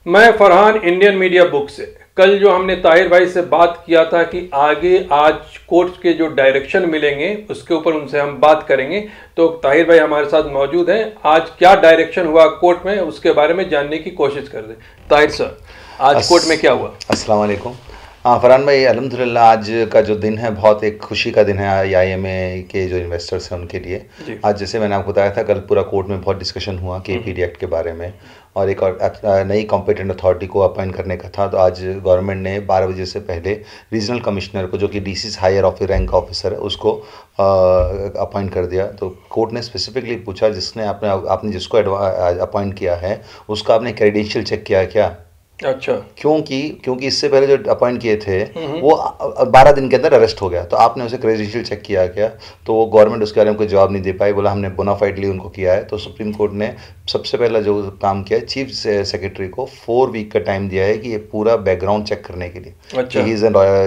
मैं Farhan, Indian media book से। कल जो हमने ताहिर भाई से बात किया था कि आगे आज कोर्ट के जो डायरेक्शन मिलेंगे उसके ऊपर उनसे हम बात करेंगे, तो ताहिर भाई हमारे साथ मौजूद हैं। आज क्या डायरेक्शन हुआ कोर्ट में उसके बारे में जानने की कोशिश कर दें। ताहिर सर, आज कोर्ट में क्या हुआ? अस्सलाम वालेकुम। हाँ फरहान भाई, अल्हम्दुलिल्लाह आज का जो दिन है बहुत एक खुशी का दिन है IMA के जो इन्वेस्टर्स हैं उनके लिए। आज जैसे मैंने आपको बताया था, कल पूरा कोर्ट में बहुत डिस्कशन हुआ KPD एक्ट के बारे में, और एक और नई कॉम्पिटेंट अथॉरिटी को अपॉइंट करने का था। तो आज गवर्नमेंट ने 12 बजे से पहले रीजनल कमिश्नर को, जो कि DC हायर रैंक ऑफिसर है, उसको अपॉइंट कर दिया। तो कोर्ट ने स्पेसिफिकली पूछा, जिसने आपने जिसको अपॉइंट किया है उसका आपने क्रेडेंशियल चेक किया क्या? अच्छा। क्योंकि इससे पहले जो अपॉइंट किए थे वो 12 दिन के अंदर अरेस्ट हो गया, तो आपने उसे क्रेडेंशियल चेक किया क्या? तो वो गवर्नमेंट उसके बारे में कोई जवाब नहीं दे पाई, बोला हमने बोनाफाइडली उनको किया है। तो सुप्रीम कोर्ट ने सबसे पहला जो काम किया है, चीफ सेक्रेटरी को 4 वीक का टाइम दिया है कि ये पूरा बैकग्राउंड चेक करने के लिए, अच्छा, he is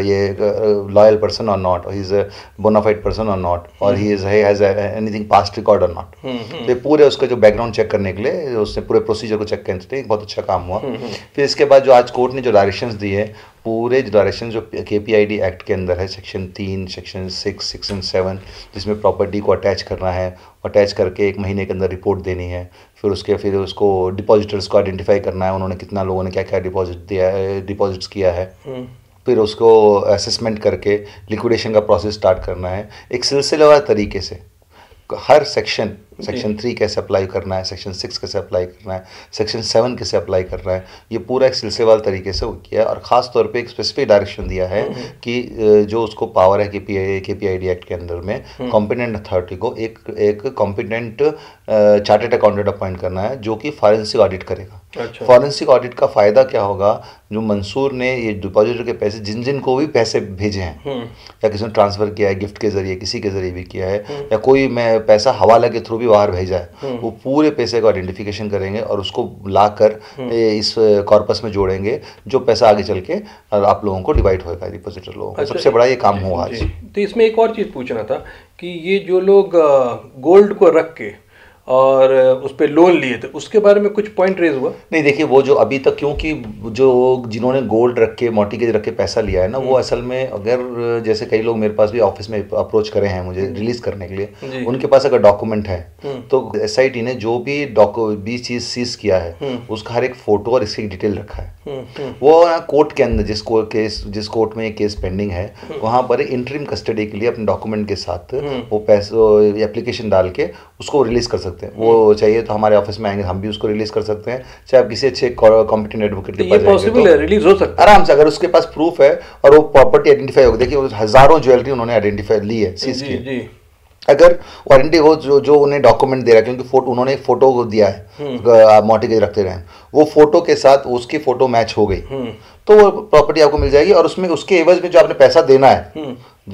loyal person or not, he is a bonafide person or not, और he has anything past record or not. तो ये पूरे उसका जो बैकग्राउंड चेक करने के लिए उसने पूरे प्रोसीजर को चेक करने के लिए बहुत अच्छा काम हुआ। फिर इसके बाद जो आज कोर्ट ने जो डायरेक्शंस दिए, पूरे जो डायरेक्शन जो KPID एक्ट के अंदर है, सेक्शन 3, सेक्शन 6, सेक्शन 7, जिसमें प्रॉपर्टी को अटैच करना है, अटैच करके 1 महीने के अंदर रिपोर्ट देनी है। फिर उसको डिपॉजिटर्स को आइडेंटिफाई करना है, उन्होंने कितना लोगों ने क्या क्या डिपॉजिट्स किया है। फिर उसको असेसमेंट करके लिक्विडेशन का प्रोसेस स्टार्ट करना है, एक सिलसिलेवार तरीके से। हर सेक्शन 3 कैसे अप्लाई करना है, सेक्शन 6 कैसे अप्लाई करना है, सेक्शन 7 कैसे अप्लाई करना है, ये पूरा एक सिलसिलेवार तरीके से किया है। और ख़ास तौर पे एक स्पेसिफिक डायरेक्शन दिया है कि जो उसको पावर है KPID एक्ट के अंदर में कॉम्पिटेंट अथॉरिटी को एक कॉम्पिटेंट चार्टर्ड अकाउंटेंट अपॉइंट करना है, जो कि फॉरेंसिक ऑडिट करेगा। अच्छा। फॉरेंसिक ऑडिट का फ़ायदा क्या होगा? जो मंसूर ने ये डिपॉजिटर के पैसे, जिन को भी पैसे भेजे हैं, या किसी ने ट्रांसफ़र किया है गिफ्ट के ज़रिए, किसी के ज़रिए भी किया है, या कोई पैसा हवाला के थ्रू भी बाहर भेजा है, वो पूरे पैसे का आइडेंटिफिकेशन करेंगे और उसको लाकर इस कॉर्पस में जोड़ेंगे, जो पैसा आगे चल के आप लोगों को डिवाइड होगा, डिपॉजिटर लोगों को। अच्छा, सबसे बड़ा ये काम हुआ आज। तो इसमें एक और चीज़ पूछना था कि ये जो लोग गोल्ड को रख के और उस पर लोन लिए थे, उसके बारे में कुछ पॉइंट रेज हुआ? नहीं, देखिए, वो जो अभी तक, क्योंकि जो जिन्होंने गोल्ड रख के, मॉर्टगेज रख के पैसा लिया है ना, वो असल में, अगर जैसे कई लोग मेरे पास भी ऑफिस में अप्रोच करे हैं मुझे रिलीज करने के लिए, उनके पास अगर डॉक्यूमेंट है तो SIT ने जो भी चीज़ सीज किया है उसका हर एक फोटो और इसकी डिटेल रखा है। वो कोर्ट के अंदर जिस कोर्ट में ये केस पेंडिंग है, वहाँ पर इंटरिम कस्टडी के लिए अपने डॉक्यूमेंट के साथ वो पैसे एप्लीकेशन डाल के उसको रिलीज कर सकते हैं। वो चाहिए तो हमारे ऑफिस में आएंगे, हम भी उसको रिलीज कर सकते हैं, चाहे आप किसी अच्छे कॉम्पिटेंट एडवोकेट के पास जाएंगे पॉसिबल है, रिलीज हो सकता है आराम से, अगर उसके पास प्रूफ है और वो प्रॉपर्टी आइडेंटिफाई होगी। देखिए, हजारों ज्वेलरी उन्होंने आइडेंटिफाई ली है, सीज की है। अगर वारंटी हो जो उन्हें डॉक्यूमेंट दे रहा है, क्योंकि उन्होंने एक फोटो दिया है, मॉर्टगेज रखते रहे, वो फोटो के साथ उसकी फोटो मैच हो गई तो वो प्रॉपर्टी आपको मिल जाएगी। और उसमें उसके एवज में जो आपने पैसा देना है,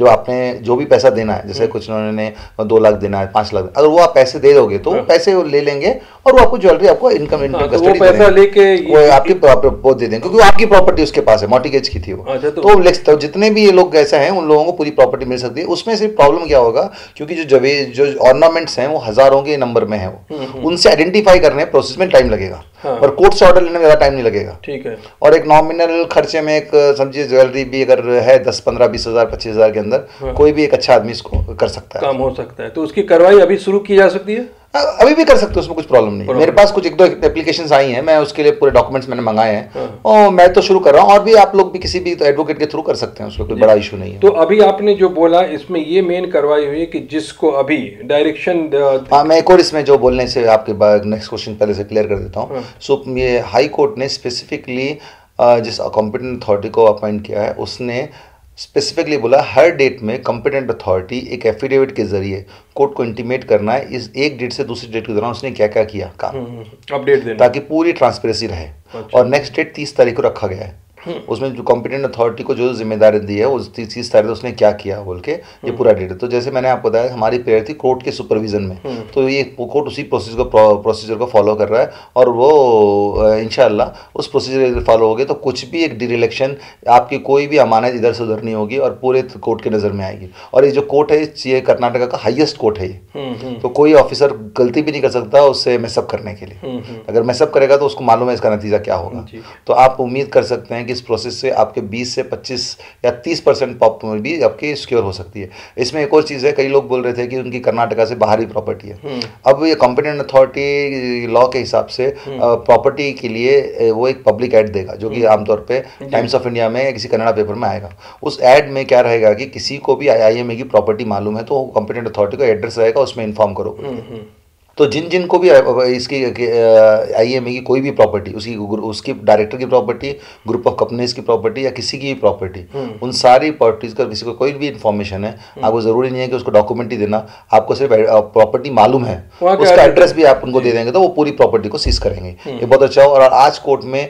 जो भी पैसा देना है, जैसे कुछ उन्होंने 2 लाख देना है, 5 लाख, अगर वो आप पैसे दे दोगे तो वो पैसे वो ले लेंगे और वो आपको ज्वेलरी, आपको इनकम कस्टडी पैसा लेके वो आपकी वो दे देंगे, क्योंकि वो आपकी प्रॉपर्टी उसके पास है, मॉर्टगेज की थी वो। तो जितने भी ये लोग ऐसे हैं उन लोगों को पूरी प्रॉपर्टी मिल सकती है। उसमें सिर्फ प्रॉब्लम क्या होगा, क्योंकि जो ऑर्नामेंट्स हैं वो हजारों के नंबर में है, वो उनसे आइडेंटिफाई करने प्रोसेस में टाइम लगेगा, और कोर्ट से ऑर्डर लेने में ज़्यादा टाइम नहीं लगेगा। ठीक है। और एक नॉमिनल खर्चे में, एक समझिए ज्वेलरी भी अगर है 10, 15, 20 हज़ार, 25 हज़ार के अंदर, कोई भी एक अच्छा आदमी इसको कर सकता है, काम हो सकता है। तो उसकी कार्रवाई अभी शुरू की जा सकती है? अभी भी कर सकते हो, उसमें कुछ प्रॉब्लम नहीं। मेरे पास कुछ 1-2 एप्लीकेशंस आई हैं, मैं उसके लिए पूरे डॉक्यूमेंट्स मैंने मंगाए हैं, और मैं तो शुरू कर रहा हूँ, और भी आप लोग भी किसी भी एडवोकेट के थ्रू कर सकते हैं, उसमें कोई बड़ा इशू नहीं है। तो अभी आपने जो बोला, इसमें ये मेन कार्रवाई हुई है कि जिसको अभी डायरेक्शन, हाँ, मैं एक और इसमें जो बोलने से आपके बाद नेक्स्ट क्वेश्चन पहले से क्लियर कर देता हूँ। सो ये हाई कोर्ट ने स्पेसिफिकली जिस कॉम्पिटेंट अथॉरिटी को अपॉइंट किया है, उसने स्पेसिफिकली बोला हर डेट में कॉम्पिटेंट अथॉरिटी एक एफिडेविट के जरिए कोर्ट को इंटीमेट करना है इस एक डेट से दूसरी डेट के दौरान उसने क्या क्या किया काम, अपडेट देना, ताकि पूरी ट्रांसपेरेंसी रहे। और नेक्स्ट डेट 30 तारीख को रखा गया है। उसमें जो कॉम्पिटेंट अथॉरिटी को जो जिम्मेदारी दी है उस 30 तारीख उसने क्या किया बोल के ये पूरा डेटा। तो जैसे मैंने आपको बताया हमारी प्रेयर थी कोर्ट के सुपरविजन में, तो ये कोर्ट उसी प्रोसीजर को फॉलो कर रहा है और वो इंशाल्लाह उस प्रोसीजर फॉलो हो गए तो कुछ भी एक डिरेक्शन आपकी कोई भी अमानत इधर से उधर नहीं होगी और पूरे कोर्ट के नज़र में आएगी। और ये जो कोर्ट है ये कर्नाटका का हाईएस्ट कोर्ट है ये, तो कोई ऑफिसर गलती भी नहीं कर सकता उससे मैसअप करने के लिए। अगर मैसअप करेगा तो उसको मालूम है इसका नतीजा क्या होगा। तो आप उम्मीद कर सकते हैं कि इस प्रोसेस से आपके 20 से 25 या 30% प्रॉपर्टी भी आपकी सिक्योर हो सकती है। इसमें एक और चीज़ है, कई लोग बोल रहे थे कि उनकी कर्नाटका से बाहरी प्रॉपर्टी है। अब ये कॉम्पिटेंट अथॉरिटी लॉ के हिसाब से प्रॉपर्टी के लिए वो एक पब्लिक एड देगा जो कि आमतौर पे टाइम्स ऑफ इंडिया में किसी कन्नड़ा पेपर में आएगा। उस एड में क्या रहेगा कि किसी को भी IMA की प्रॉपर्टी मालूम है तो कॉम्पिटेंट अथॉरिटी का एड्रेस रहेगा, उसमें इन्फॉर्म करो। तो जिन जिन को भी इसकी IMA की कोई भी प्रॉपर्टी उसकी डायरेक्टर की प्रॉपर्टी, ग्रुप ऑफ कंपनीज की प्रॉपर्टी या किसी की भी प्रॉपर्टी, उन सारी प्रॉपर्टीज का किसी को कोई भी इन्फॉर्मेशन है, आपको ज़रूरी नहीं है कि उसको डॉक्यूमेंट ही देना, आपको सिर्फ प्रॉपर्टी मालूम है उसका एड्रेस भी आप उनको दे देंगे तो वो पूरी प्रॉपर्टी को सीज करेंगे। ये बहुत अच्छा हो। और आज कोर्ट में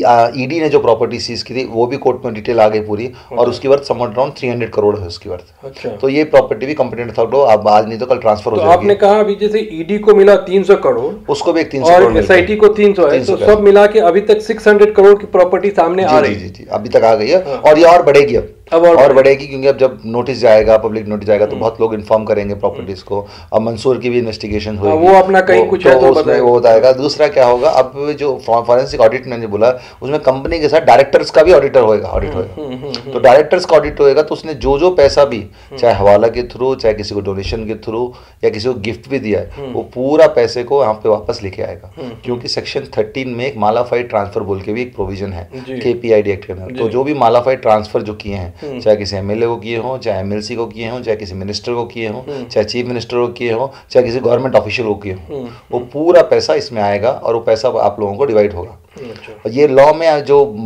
ED ने जो प्रॉपर्टी सीज की थी वो भी कोर्ट में डिटेल आ गई पूरी और उसकी वर्थ समझ अराउंड 300 करोड़ है उसकी वर्थ। तो ये प्रॉपर्टी भी कंप्लेंट अथॉरिटी अब आज नहीं तो कल ट्रांसफर हो जाएगी। आपने कहा अभी जैसे ED को मिला 300 करोड़, उसको भी एक 300 करोड़ और SIT को 300 है, तो सब मिला के अभी तक 600 करोड़ की प्रॉपर्टी सामने आ रही है। जी अभी तक आ गई है और ये और बढ़ेगी अब और बढ़ेगी क्योंकि अब जब नोटिस जाएगा, पब्लिक नोटिस जाएगा तो बहुत लोग इन्फॉर्म करेंगे प्रॉपर्टीज को। अब मंसूर की भी इन्वेस्टिगेशन हुई, वो अपना कहीं कुछ है तो उसमें वो बताएगा। दूसरा क्या होगा, अब जो फॉरेंसिक ऑडिट मैंने बोला उसमें कंपनी के साथ डायरेक्टर्स का भी ऑडिट होगा। तो डायरेक्टर्स का ऑडिट होएगा तो उसने जो पैसा भी चाहे हवाला के थ्रू, चाहे किसी को डोनेशन के थ्रू या किसी को गिफ्ट भी दिया है, वो पूरा पैसे को यहाँ पे वापस लेके आएगा। क्योंकि सेक्शन 13 में एक मालाफाइड ट्रांसफर बोल के भी एक प्रोविजन है KPID एक्ट के अंदर। तो जो भी मालाफाइड ट्रांसफर जो किए हैं, चाहे किसी MLA को किए हों, चाहे MLC को किए हों, चाहे किसी मिनिस्टर को किए हों, चाहे चीफ मिनिस्टर को किए हों, चाहे किसी गवर्नमेंट ऑफिशियल को किए हों, वो पूरा पैसा इसमें आएगा और वो पैसा आप लोगों को डिवाइड होगा। और ये लॉ में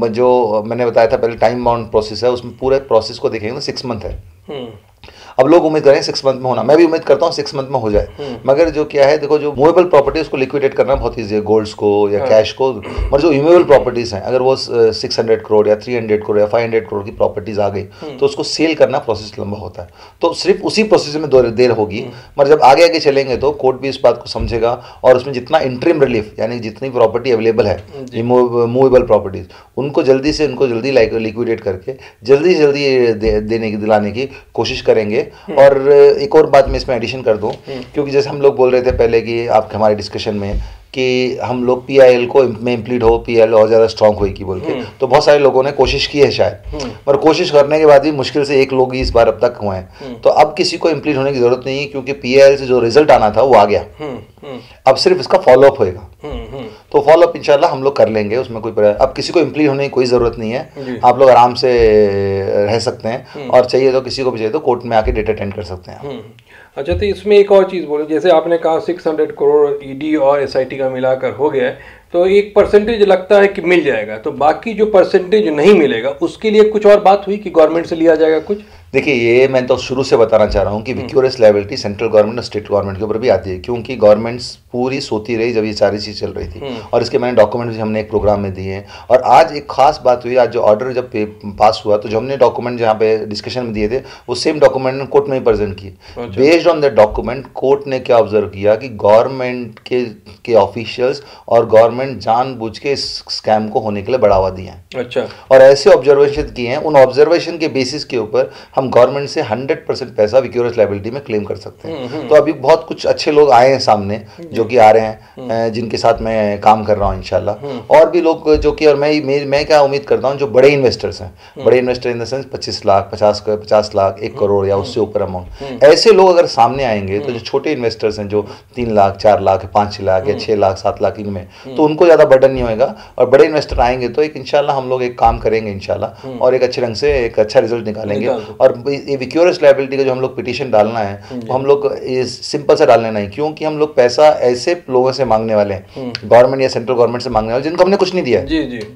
जो मैंने बताया था पहले टाइम बाउंड प्रोसेस है, उसमें पूरे प्रोसेस को देखेंगे तो 6 मंथ है। अब लोग उम्मीद करें 6 मंथ में होना, मैं भी उम्मीद करता हूँ 6 मंथ में हो जाए। मगर जो क्या है, देखो जो मूवेबल प्रॉपर्टी उसको लिक्विडेट करना बहुत ईजी है, गोल्ड्स को या कैश को। मगर जो इमूवेबल प्रॉपर्टीज हैं, अगर वो 600 करोड़ या 300 करोड़ या 500 करोड़ की प्रॉपर्टीज आ गई तो उसको सेल करना प्रोसेस लंबा होता है। तो सिर्फ उसी प्रोसेस में देर होगी। मगर जब आगे आगे चलेंगे तो कोर्ट भी इस बात को समझेगा और उसमें जितना इंटरिम रिलीफ यानी जितनी प्रॉपर्टी अवेलेबल है मूवेबल प्रॉपर्टीज, उनको जल्दी लिक्विडेट करके जल्दी से जल्दी दिलाने की कोशिश करेंगे। और एक और बात मैं इसमें एडिशन कर दूं, क्योंकि जैसे हम लोग बोल रहे थे पहले कि आपके हमारे डिस्कशन में कि हम लोग PIL को में इम्प्लीड हो, PIL और ज़्यादा स्ट्रॉन्ग होगी बोल के, तो बहुत सारे लोगों ने कोशिश की है शायद, पर कोशिश करने के बाद भी मुश्किल से 1 लोग ही इस बार अब तक हुए हैं। तो अब किसी को इम्प्लीड होने की जरूरत नहीं है क्योंकि PIL से जो रिजल्ट आना था वो आ गया। अब सिर्फ इसका फॉलोअप होएगा। तो फॉलोअप इंशाल्लाह हम लोग कर लेंगे, उसमें कोई अब किसी को इम्प्लीड होने की कोई ज़रूरत नहीं है। आप लोग आराम से रह सकते हैं और चाहिए तो किसी को भी चाहिए तो कोर्ट में आके डेट अटेंड कर सकते हैं। अच्छा, तो इसमें एक और चीज़ बोलो, जैसे आपने कहा 600 करोड़ ED और SIT का मिलाकर हो गया है, तो एक परसेंटेज लगता है कि मिल जाएगा, तो बाकी जो परसेंटेज नहीं मिलेगा उसके लिए कुछ और बात हुई कि गवर्नमेंट से लिया जाएगा कुछ? देखिए, ये मैं तो शुरू से बताना चाह रहा हूँ कि विक्यूरियस लायबिलिटी सेंट्रल गवर्नमेंट और स्टेट गवर्नमेंट के ऊपर भी आती है, क्योंकि गवर्नमेंट्स पूरी सोती रही जब ये सारी चीज़ चल रही थी और इसके मैंने डॉक्यूमेंट भी हमने एक प्रोग्राम में दिए हैं। और आज एक खास बात हुई, आज जो ऑर्डर जब पास हुआ तो जो हमने डॉक्यूमेंट जहाँ पे डिस्कशन में दिए थे वो सेम डॉक्यूमेंट कोर्ट में ही प्रेजेंट किए। Based on that document court ने क्या ऑब्जर्व किया कि गवर्नमेंट के ऑफिशियल्स और गवर्नमेंट जानबूझ के इस स्कैम को होने के लिए बढ़ावा दिए हैं। अच्छा। और ऐसे ऑब्जर्वेशन किए हैं, उन ऑब्जर्वेशन के बेसिस के ऊपर हम गवर्नमेंट से 100% पैसा विक्यूरियस लायबिलिटी में क्लेम कर सकते हैं। तो अभी बहुत कुछ अच्छे लोग आए हैं सामने जो कि आ रहे हैं, जिनके साथ मैं काम कर रहा हूँ इंशाल्लाह। और भी लोग जो कि, और मैं क्या उम्मीद करता हूँ, जो बड़े इन्वेस्टर्स हैं, बड़े investor in the sense 25 lakh 50 lakh 1 crore या उससे ऊपर अमाउंट, ऐसे लोग अगर सामने आएंगे तो जो छोटे इन्वेस्टर्स हैं जो 3 लाख 4 लाख 5 लाख या 6 लाख 7 लाख इनमें, तो उनको ज़्यादा बर्डन नहीं होएगा। और बड़े इन्वेस्टर आएंगे तो एक इंशाल्लाह हम लोग एक काम करेंगे इंशाल्लाह और एक अच्छे ढंग से एक अच्छा रिजल्ट निकालेंगे। और ये विक्यूरियस लायबिलिटी का जो हम लोग पिटीशन डालना है वो हम लोग सिंपल से डालना नहीं, क्योंकि हम लोग पैसा ऐसे लोगों से मांगने वाले हैं, गवर्नमेंट या सेंट्रल गवर्नमेंट से मांगने वाले जिनको हमने कुछ नहीं दिया है। जी जी जी।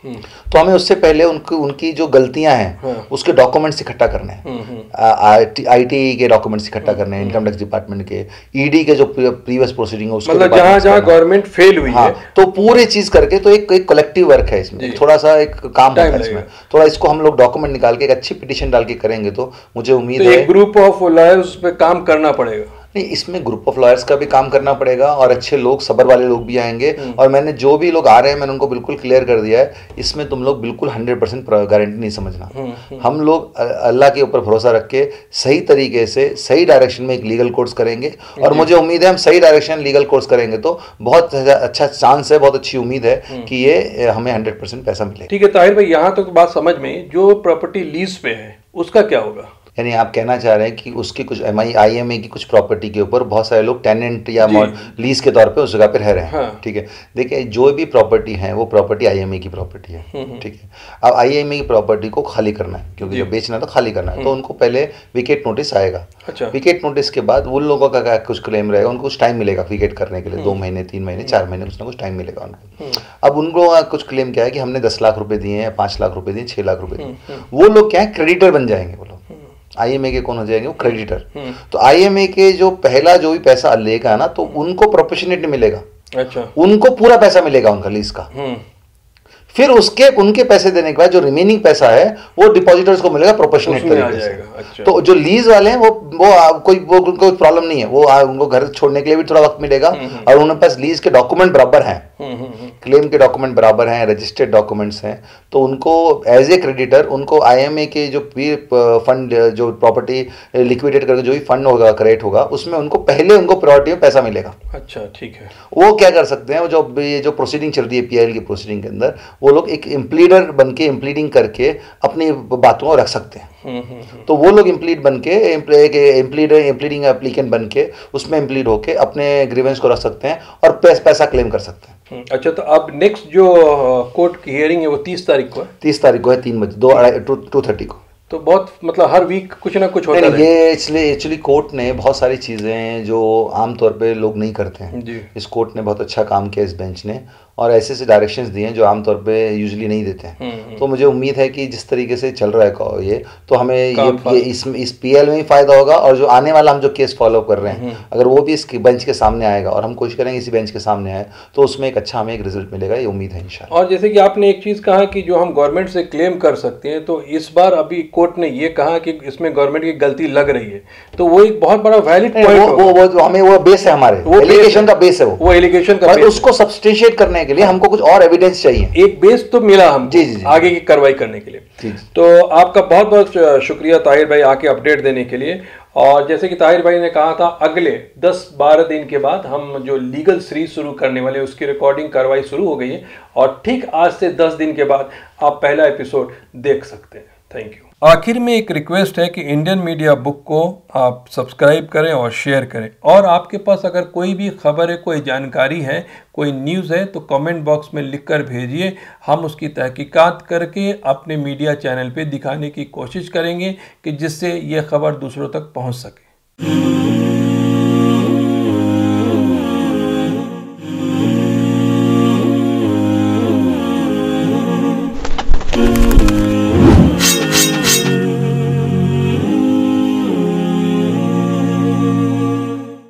तो हमें उससे पहले उनकी जो गलतियां हैं उसके डॉक्यूमेंट्स इकट्ठा करने हैं, आईटी के डॉक्यूमेंट्स इकट्ठा करने हैं, इनकम टैक्स डिपार्टमेंट के, ईडी के जो प्रीवियस प्रोसीडिंग है उसके, मतलब जहां जहां गवर्नमेंट फेल हुई है, तो पूरी चीज करके, तो एक कलेक्टिव वर्क है इसमें, थोड़ा सा एक काम होता है इसमें, थोड़ा इसको हम लोग डॉक्यूमेंट निकाल के एक अच्छी पिटीशन डाल के करेंगे तो मुझे उम्मीद है एक ग्रुप ऑफ लॉयर्स पे काम करना पड़ेगा। नहीं, इसमें ग्रुप ऑफ लॉयर्स का भी काम करना पड़ेगा और अच्छे लोग, सबर वाले लोग भी आएंगे। और मैंने जो भी लोग आ रहे हैं मैंने उनको बिल्कुल क्लियर कर दिया है, इसमें तुम लोग बिल्कुल 100% गारंटी नहीं समझना। हम लोग अल्लाह के ऊपर भरोसा रख के सही तरीके से सही डायरेक्शन में एक लीगल कोर्स करेंगे, और मुझे उम्मीद है हम सही डायरेक्शन लीगल कोर्स करेंगे तो बहुत अच्छा चांस है, बहुत अच्छी उम्मीद है कि ये हमें 100% पैसा मिलेगा। ठीक है ताहिर भाई, यहाँ तक तो बात समझ में, जो प्रॉपर्टी लीज पे है उसका क्या होगा? यानी आप कहना चाह रहे हैं कि उसकी कुछ IMA की कुछ प्रॉपर्टी के ऊपर बहुत सारे लोग टेनेंट या लीज के तौर पे उस जगह पे रह रहे हैं। हाँ। ठीक है, देखिए जो भी प्रॉपर्टी है वो प्रॉपर्टी IMA की प्रॉपर्टी है। ठीक है, अब IMA की प्रॉपर्टी को खाली करना है, क्योंकि जब बेचना है तो खाली करना है, तो उनको पहले विकेट नोटिस आएगा। अच्छा। विकेट नोटिस के बाद उन लोगों का कुछ क्लेम रहेगा, उनको कुछ टाइम मिलेगा विकेट करने के लिए, 2 महीने 3 महीने 4 महीने कुछ ना कुछ टाइम मिलेगा उनको। अब उनको कुछ क्लेम क्या है कि हमने 10 लाख रुपए दिए हैं, 5 लाख रुपए दिए, 6 लाख रुपए दिए, वो लोग क्या है क्रेडिटर बन जाएंगे। वो लोग IMA के कौन हो जाएंगे? वो क्रेडिटर। तो IMA के जो पहला जो भी पैसा लेगा ना, तो उनको प्रोपोर्शनेट मिलेगा। अच्छा। उनको पूरा पैसा मिलेगा उनका लीज का। फिर उनके पैसे देने के बाद जो रिमेनिंग पैसा है वो डिपॉजिटर्स को मिलेगा प्रोपोर्शनेट तरीके से। अच्छा। तो जो लीज वाले हैं वो कोई प्रॉब्लम नहीं है, वो उनको घर छोड़ने के लिए भी थोड़ा वक्त मिलेगा, और उनके पास लीज के डॉक्यूमेंट बराबर हैं, क्लेम के डॉक्यूमेंट बराबर हैं, रजिस्टर्ड डॉक्यूमेंट्स हैं, तो उनको एज ए क्रेडिटर उनको IMA के जो फंड, जो प्रॉपर्टी लिक्विडेट करके जो भी फंड होगा क्रिएट होगा, उसमें उनको पहले उनको प्रायोरिटी में पैसा मिलेगा। अच्छा, ठीक है। वो क्या कर सकते हैं, ये जो प्रोसीडिंग चल रही है PIL की प्रोसीडिंग के अंदर, वो लोग एक इम्प्लीडर बन के इम्प्लीडिंग करके अपनी बातों को रख सकते हैं। तो वो लोग इम्प्लीड बन के इम्प्लीडिंग एप्लीकेंट बन के उसमें इम्प्लीड होके अपने ग्रीवेंस को रख सकते हैं और पैसा क्लेम कर सकते हैं। अच्छा, तो अब नेक्स्ट जो कोर्ट की हियरिंग है वो 30 तारीख को है? 30 तारीख को है, 3 बजे 2:30 को। तो बहुत मतलब हर वीक कुछ ना कुछ होता है। ये एक्चुअली कोर्ट ने बहुत सारी चीज़ें जो आमतौर पे लोग नहीं करते हैं, इस कोर्ट ने बहुत अच्छा काम किया, इस बेंच ने, और ऐसे डायरेक्शंस दिए हैं जो आमतौर पे यूजुअली नहीं देते हैं। तो मुझे उम्मीद है कि जिस तरीके से चल रहा है ये, तो हमें ये इस PIL में ही फायदा होगा, और जो आने वाला हम जो केस फॉलो कर रहे हैं अगर वो भी इस बेंच के सामने आएगा, और हम कोशिश करेंगे इसी बेंच के सामने आए, तो उसमें हमें एक रिजल्ट मिलेगा, ये उम्मीद है इंशाल्लाह। और जैसे कि आपने एक चीज़ कहा कि जो हम गवर्नमेंट से क्लेम कर सकते हैं, तो इस बार अभी कोर्ट ने ये कहा कि इसमें गवर्नमेंट की गलती लग रही है, तो वो एक बहुत बड़ा वैलिड पॉइंट, हमें वो बेस है, हमारे वो एलिगेशन का बेस है, वो एलिगेशन का, उसको सब्सटेंशिएट करने के लिए हमको कुछ और एविडेंस चाहिए, एक बेस तो मिला हम जी आगे की कार्रवाई करने के लिए। तो आपका बहुत बहुत शुक्रिया ताहिर भाई, आके अपडेट देने के लिए। और जैसे कि ताहिर भाई ने कहा था, अगले 10-12 दिन के बाद हम जो लीगल सीरीज शुरू करने वाले हैं उसकी रिकॉर्डिंग कार्रवाई शुरू हो गई है, और ठीक आज से 10 दिन के बाद आप पहला एपिसोड देख सकते हैं। Thank you. आखिर में एक रिक्वेस्ट है कि इंडियन मीडिया बुक को आप सब्सक्राइब करें और शेयर करें, और आपके पास अगर कोई भी खबर है, कोई जानकारी है, कोई न्यूज़ है, तो कमेंट बॉक्स में लिखकर भेजिए। हम उसकी तहकीकात करके अपने मीडिया चैनल पे दिखाने की कोशिश करेंगे कि जिससे ये खबर दूसरों तक पहुंच सके।